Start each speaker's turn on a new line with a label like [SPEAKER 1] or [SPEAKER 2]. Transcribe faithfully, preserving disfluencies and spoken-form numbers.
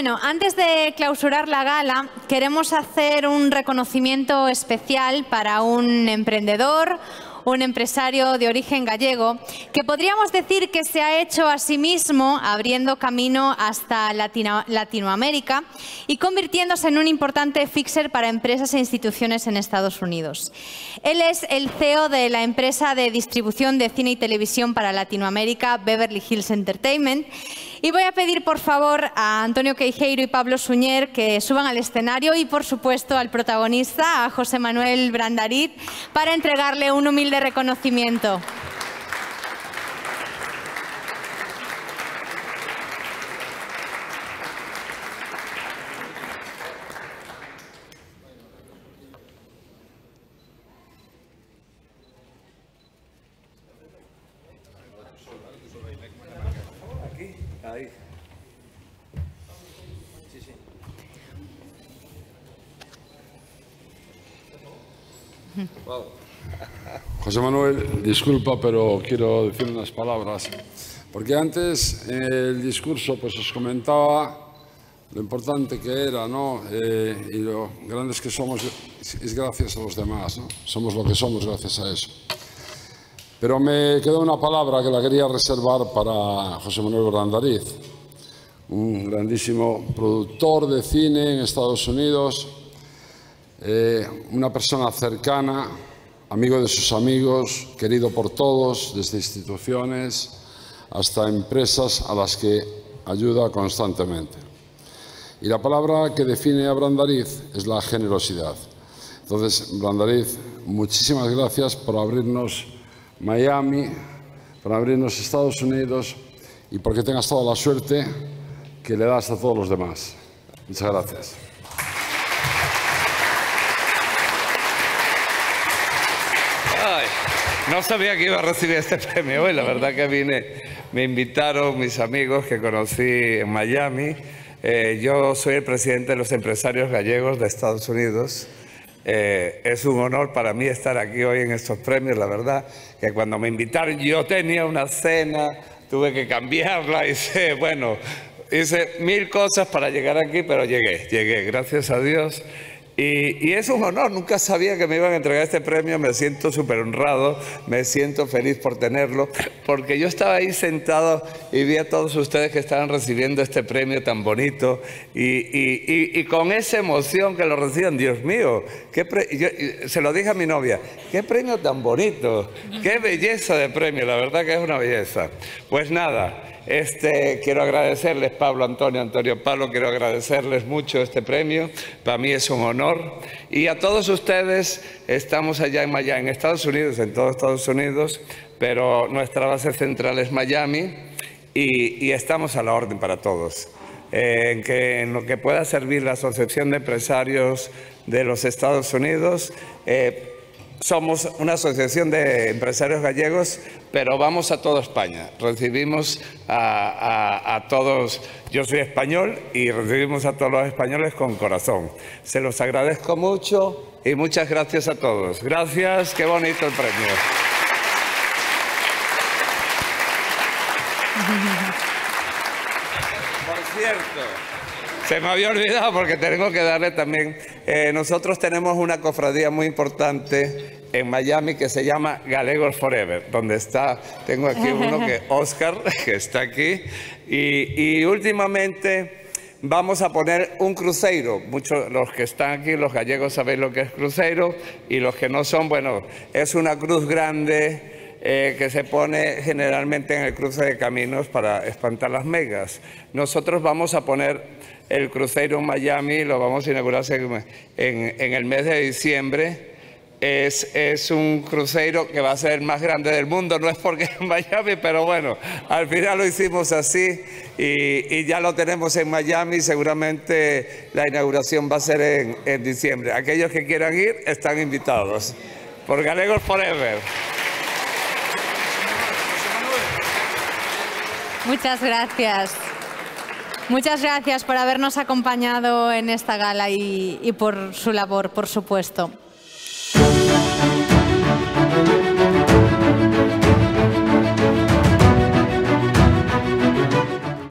[SPEAKER 1] Bueno, antes de clausurar la gala, queremos hacer un reconocimiento especial para un emprendedor, un empresario de origen gallego, que podríamos decir que se ha hecho a sí mismo abriendo camino hasta Latino- Latinoamérica y convirtiéndose en un importante fixer para empresas e instituciones en Estados Unidos. Él es el C E O de la empresa de distribución de cine y televisión para Latinoamérica, Beverly Hills Entertainment. Y voy a pedir, por favor, a Antonio Queijeiro y Pablo Suñer que suban al escenario y, por supuesto, al protagonista, a José Manuel Brandariz, para entregarle un humilde reconocimiento.
[SPEAKER 2] Ahí. Sí, sí.
[SPEAKER 3] Wow. José Manuel, disculpa, pero quiero decir unas palabras. Porque antes, en el discurso, pues os comentaba lo importante que era, ¿no? Eh, y lo grandes que somos es gracias a los demás, ¿no? Somos lo que somos gracias a eso. Pero me quedó una palabra que la quería reservar para José Manuel Brandariz, un grandísimo productor de cine en Estados Unidos, eh, una persona cercana, amigo de sus amigos, querido por todos, desde instituciones hasta empresas a las que ayuda constantemente. Y la palabra que define a Brandariz es la generosidad. Entonces, Brandariz, muchísimas gracias por abrirnos Miami, para abrirnos Estados Unidos y porque tengas toda la suerte que le das a todos los demás. Muchas gracias.
[SPEAKER 2] Ay, no sabía que iba a recibir este premio hoy. La verdad que vine, me invitaron mis amigos que conocí en Miami. Eh, yo soy el presidente de los empresarios gallegos de Estados Unidos. Eh, es un honor para mí estar aquí hoy en estos premios. La verdad que cuando me invitaron yo tenía una cena, tuve que cambiarla, hice, bueno, hice mil cosas para llegar aquí, pero llegué, llegué, gracias a Dios. Y, y es un honor, nunca sabía que me iban a entregar este premio, me siento súper honrado, me siento feliz por tenerlo, porque yo estaba ahí sentado y vi a todos ustedes que estaban recibiendo este premio tan bonito y, y, y, y con esa emoción que lo reciban. Dios mío, qué pre yo, se lo dije a mi novia, qué premio tan bonito, qué belleza de premio, la verdad que es una belleza. Pues nada. Este, quiero agradecerles, Pablo, Antonio, Antonio, Pablo, quiero agradecerles mucho este premio, para mí es un honor. Y a todos ustedes, estamos allá en Miami, en Estados Unidos, en todos Estados Unidos, pero nuestra base central es Miami y, y estamos a la orden para todos. Eh, en, que, en lo que pueda servir la Asociación de Empresarios de los Estados Unidos, eh, somos una asociación de empresarios gallegos, pero vamos a toda España. Recibimos a, a, a todos, yo soy español y recibimos a todos los españoles con corazón. Se los agradezco mucho y muchas gracias a todos. Gracias, qué bonito el premio. Por cierto, se me había olvidado porque tengo que darle también, eh, nosotros tenemos una cofradía muy importante en Miami que se llama Galegos Forever, donde está, tengo aquí uno que Oscar, que está aquí, y, y últimamente vamos a poner un cruceiro. Muchos, los que están aquí, los gallegos, sabéis lo que es cruceiro, y los que no son, bueno, es una cruz grande eh, que se pone generalmente en el cruce de caminos para espantar las megas. Nosotros vamos a poner el cruceiro en Miami, lo vamos a inaugurar en, en, en el mes de diciembre. Es, es un crucero que va a ser el más grande del mundo, no es porque en Miami, pero bueno, al final lo hicimos así y, y ya lo tenemos en Miami. Seguramente la inauguración va a ser en, en diciembre. Aquellos que quieran ir están invitados. Por Galegos Forever.
[SPEAKER 1] Muchas gracias. Muchas gracias por habernos acompañado en esta gala y, y por su labor, por supuesto.